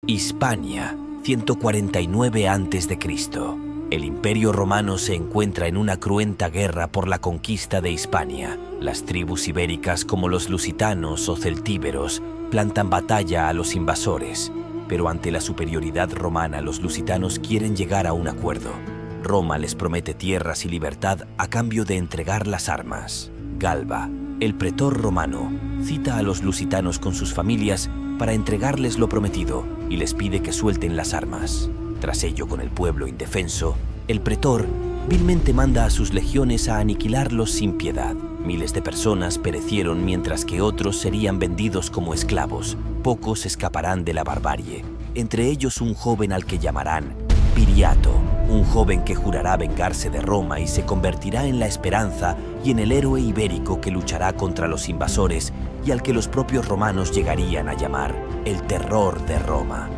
Hispania, 149 a.C. El Imperio Romano se encuentra en una cruenta guerra por la conquista de Hispania. Las tribus ibéricas como los lusitanos o celtíberos plantan batalla a los invasores, pero ante la superioridad romana los lusitanos quieren llegar a un acuerdo. Roma les promete tierras y libertad a cambio de entregar las armas. Galba, el pretor romano, cita a los lusitanos con sus familias para entregarles lo prometido y les pide que suelten las armas. Tras ello, con el pueblo indefenso, el pretor vilmente manda a sus legiones a aniquilarlos sin piedad. Miles de personas perecieron mientras que otros serían vendidos como esclavos. Pocos escaparán de la barbarie, entre ellos un joven al que llamarán Viriato, un joven que jurará vengarse de Roma y se convertirá en la esperanza y en el héroe ibérico que luchará contra los invasores y al que los propios romanos llegarían a llamar el terror de Roma.